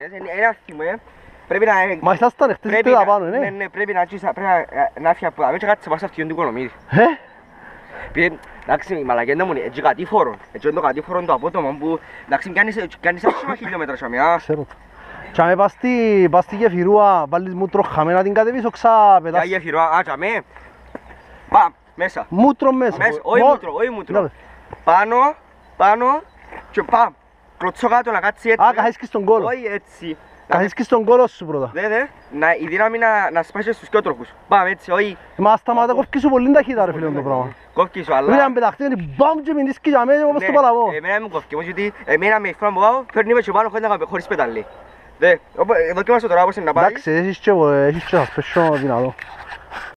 Ένα άθιμο, πρέπει να... Μα εσάς τα νεχτές τα πάνω, ναι. Ναι, πρέπει να φύγει από εδώ και κάτσε πάσα αυτήν του Οικονομίδη. Εντάξει, η μαλακέντα μου είναι έτσι κατήφορο. Έτσι είναι το κατήφορο το απότομο που... Εντάξει, κάνεις άσχημα χιλιόμετρα σαμιά. Ξέρω. Και αν πας στη γεφυρούα, βάλεις μούτρο χαμένα την κατεβείς, οξά πετάς. Για γεφυρούα, άτσα Πάμε, μέσα. Μούτρο μέσα. Όχι μούτρο. Πάνω και πάμε. Κλωτσώ κάτω να κάτσει έτσι. Α, καθίσκεις στον κόλο. Όχι έτσι. Καθίσκεις στον κόλο σου πρώτα. Η δύναμη να σπάσεις στους πιο τροχούς. Πάμε έτσι, όχι. Μα σταματά, κόφκεις σου πολύ ταχύτητα ρε φίλε το πράγμα. Κόφκεις σου, αλλά... Μην αν πεταχτεί, γιατί μπαμ και μηνίσκει για μένα όπως το παραβώ. Εμένα μην κόφκει, γιατί εμένα με φορά που πάω, φέρνει με και πάνω χωρίς πεταλή. Δοκίμασαι τώρα πώς είναι να πάει. Εντάξει, έχεις και ασπέσιο δυνατό.